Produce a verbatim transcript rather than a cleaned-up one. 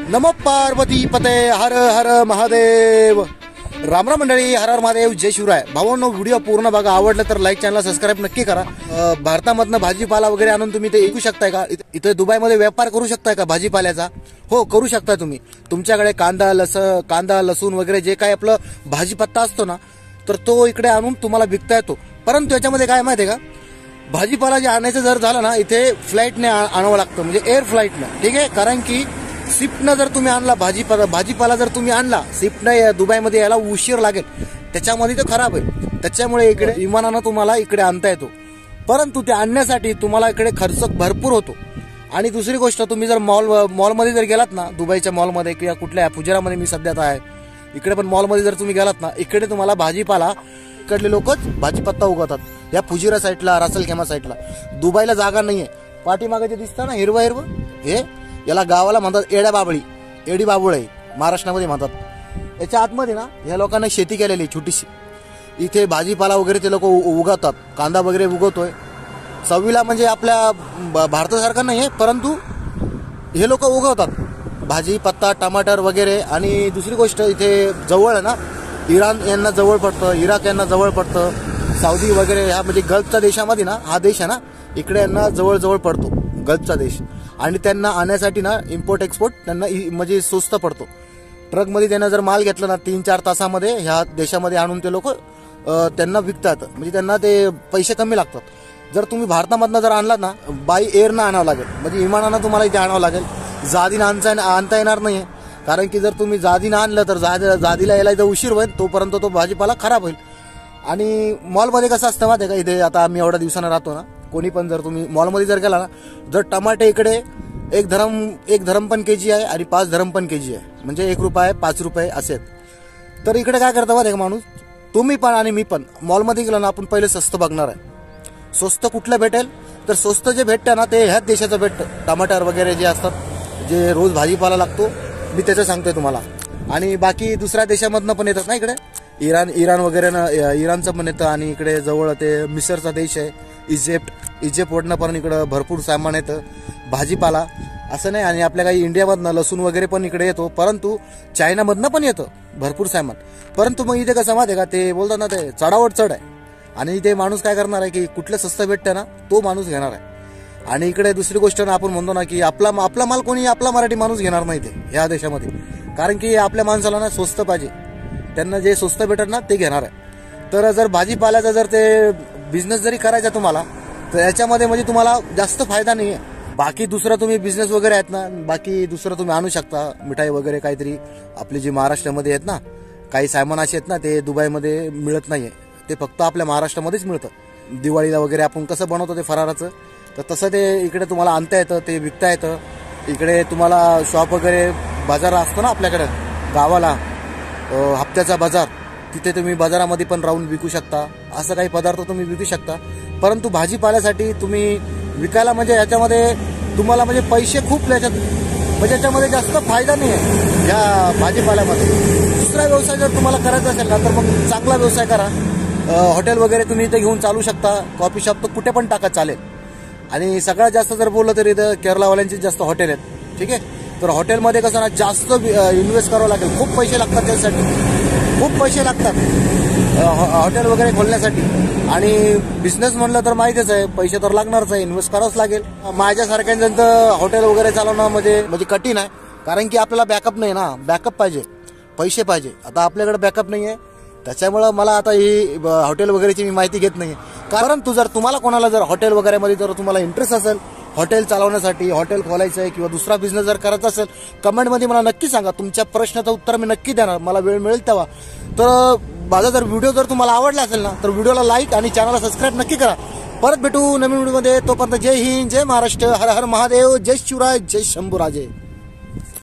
नमो पार्वती पते हर हर महादेव. राम राम मंडळी, हर हर महादेव, जय शिवराय. भावांनो, व्हिडिओ पूर्ण बघा. आवडलं तर लाईक, चॅनलला सबस्क्राईब नक्की करा. भारतामधनं भाजीपाला वगैरे आणून तुम्ही इथे विकू शकताय का? इथे दुबईमध्ये व्यापार करू शकताय का भाजीपाल्याचा? हो, करू शकता तुम्ही. तुमच्याकडे कांदा लस कांदा लसूण वगैरे जे काही आपलं भाजीपत्ता असतो ना, तर तो इकडे आणून तुम्हाला विकता येतो. परंतु याच्यामध्ये काय माहिती आहे का, भाजीपाला जे आणायचं जर झालं ना, इथे फ्लाईटने आणावं लागतं, म्हणजे एअर फ्लाईटनं. ठीक आहे, कारण की शिपनं जर तुम्ही आणला भाजीपाला भाजीपाला जर तुम्ही आणला शिपनं दुबईमध्ये यायला उशीर लागेल, त्याच्यामध्ये तो खराब आहे. त्याच्यामुळे इकडे विमानानं तुम्हाला इकडे आणता येतो. परंतु ते आणण्यासाठी तुम्हाला इकडे खर्च भरपूर होतो. आणि दुसरी गोष्ट, तुम्ही जर मॉल मॉलमध्ये जर गेलात ना, दुबईच्या मॉलमध्ये किंवा कुठल्या फुजेरामध्ये मी सध्यात आहे, इकडे पण मॉलमध्ये जर तुम्ही गेलात ना, इकडे तुम्हाला भाजीपाला इकडले लोकच भाजीपत्ता उगवतात. या फुजिरा साईडला, रासलखेमा साईडला. दुबईला जागा नाहीये. पाठीमागे जे दिसतं ना हिरवं हिरवं, हे याला गावाला म्हणतात एड्या बाबळी, एडी बाबुळ आहे महाराष्ट्रामध्ये म्हणतात. याच्या आतमध्ये ना या लोकांना शेती केलेली छोटीशी. इथे भाजीपाला वगैरे ते लोक उगवतात. कांदा वगैरे उगवतोय चवीला, म्हणजे आपल्या भारतासारखं नाही आहे, परंतु हे लोक उगवतात भाजी पत्ता, टमाटर वगैरे. आणि दुसरी गोष्ट, इथे जवळ आहे ना, इराण यांना जवळ पडतं, इराक यांना जवळ पडतं, सौदी वगैरे ह्या म्हणजे गल्फच्या देशामध्ये ना, हा देश आहे ना, इकडे यांना जवळ जवळ पडतो गल्फचा देश. आणि त्यांना आणण्यासाठी ना इम्पोर्ट एक्सपोर्ट त्यांना म्हणजे स्वस्त पडतो. ट्रकमध्ये त्यांना जर माल घेतला ना, तीन चार तासामध्ये ह्या देशामध्ये आणून ते लोक त्यांना विकतात, म्हणजे त्यांना ते पैसे कमी लागतात. जर तुम्ही भारतामधनं जर आणलात ना, बाय एअरनं आणावं लागेल, म्हणजे विमानानं तुम्हाला इथे आणावं लागेल. जादीनं आणता आणता येणार नाही, कारण की जर तुम्ही जादीनं आणलं तर जाद जादीला यायला इथं उशीर होईल, तोपर्यंत तो भाजीपाला खराब होईल. आणि मॉलमध्ये कसं असतं माहिती आहे का, इथे आता आम्ही एवढ्या दिवसानं राहतो ना, कोणी पण जर तुम्ही मॉलमध्ये जर गेला ना, जर टमाटे इकडे एक धरम एक धरम पण केजी आहे आणि पाच धरम पण केजी आहे, म्हणजे एक रुपये पाच रुपये असे आहेत. तर इकडे काय करता माहिती आहे का माणूस, तुम्ही पण आणि मी पण मॉलमध्ये गेलो ना, आपण पहिले स्वस्त बघणार आहे. स्वस्त कुठलं भेटेल, तर स्वस्त जे भेटतं ना, ते ह्याच देशाचं भेटतं. टमाटर वगैरे जे असतात, जे रोज भाजीपाला लागतो, मी त्याचं सांगतोय तुम्हाला. आणि बाकी दुसऱ्या देशामधनं पण येतात ना इकडे, इराण इराण वगैरे ना, इराणचं पण येतं. आणि इकडे जवळ ते मिसरचा देश आहे, इजिप्त इजिप्तवरनं पण इकडं भरपूर सामान येतं भाजीपाला, असं नाही. आणि आपल्या काही इंडियामधनं लसूण वगैरे पण इकडे येतो, परंतु चायनामधनं पण येतं भरपूर सामान. परंतु मग इथे कसं माहिती आहे का, ते बोलतात ना, ते चढावर चढ आहे. आणि इथे माणूस काय करणार आहे की कुठलं स्वस्त भेटतं ना, तो माणूस घेणार आहे. आणि इकडे दुसरी गोष्ट ना, आपण म्हणतो ना की आपला आपला माल कोणी आपला मराठी माणूस घेणार नाही ते ह्या देशामध्ये, कारण की आपल्या माणसाला ना स्वस्त पाहिजे. त्यांना जे स्वस्त भेटत ना ते घेणार आहे. तर जर भाजीपाल्याचा जर ते बिझनेस जरी करायचा तुम्हाला, तर याच्यामध्ये म्हणजे तुम्हाला जास्त फायदा नाही आहे. बाकी दुसरं तुम्ही बिझनेस वगैरे आहेत ना, बाकी दुसरं तुम्ही आणू शकता, मिठाई वगैरे काहीतरी. आपली जी महाराष्ट्रामध्ये आहेत ना, काही सामान असे आहेत ना, ते दुबईमध्ये मिळत नाहीये, ते फक्त आपल्या महाराष्ट्रामध्येच मिळतं. दिवाळीला वगैरे आपण कसं बनवतो ते फराराचं, तर तसं ते इकडे तुम्हाला आणता येतं, ते विकता येतं. इकडे तुम्हाला शॉप वगैरे, बाजार असतो ना आपल्याकडे गावाला, हप्त्याचा बाजार, तिथे तुम्ही बाजारामध्ये पण राहून विकू शकता. असं काही पदार्थ तुम्ही विकू शकता. परंतु भाजीपाल्यासाठी तुम्ही विकायला म्हणजे याच्यामध्ये तुम्हाला म्हणजे पैसे खूप याच्यात, म्हणजे याच्यामध्ये जास्त फायदा नाही आहे या भाजीपाल्यामध्ये. दुसरा व्यवसाय जर तुम्हाला करायचा असेल ना, तर मग चांगला व्यवसाय करा. हॉटेल वगैरे तुम्ही इथे घेऊन चालू शकता, कॉफी शॉप तर कुठे पण टाका चालेल. आणि सगळ्यात जास्त जर बोललं तर इथं केरळवाल्यांची जास्त हॉटेल आहेत. ठीक आहे, तर हॉटेलमध्ये कसं ना, जास्त इन्व्हेस्ट करावं लागेल, खूप पैसे लागतात त्यासाठी, खूप पैसे लागतात हॉटेल वगैरे खोलण्यासाठी. आणि बिझनेस म्हणलं तर माहितीच आहे, पैसे तर लागणारच आहे, इन्व्हेस्ट करावंच लागेल. माझ्यासारख्यांचं हॉटेल वगैरे चालवणं म्हणजे म्हणजे कठीण आहे, कारण की आपल्याला बॅकअप नाही ना, बॅकअप पाहिजे, पैसे पाहिजे. आता आपल्याकडे बॅकअप नाही आहे, त्याच्यामुळं मला आता ही हॉटेल वगैरेची मी माहिती घेत नाही. परंतु जर तुम्हाला कोणाला जर हॉटेल वगैरेमध्ये जर तुम्हाला इंटरेस्ट असेल, हॉटेल चालवण्यासाठी, हॉटेल खोलायचं आहे किंवा दुसरा बिझनेस जर करायचा असेल, कमेंटमध्ये मला नक्की सांगा. तुमच्या प्रश्नाचं उत्तर मी नक्की देणार, मला वेळ मिळेल तेव्हा. तर माझा जर व्हिडिओ जर तुम्हाला आवडला असेल ना, तर व्हिडिओला लाईक आणि चॅनलला सबस्क्राईब नक्की करा. परत भेटू नवीन व्हिडिओमध्ये. तोपर्यंत जय हिंद, जय महाराष्ट्र, हर हर महादेव, जय शिवराय, जय शंभूराजे.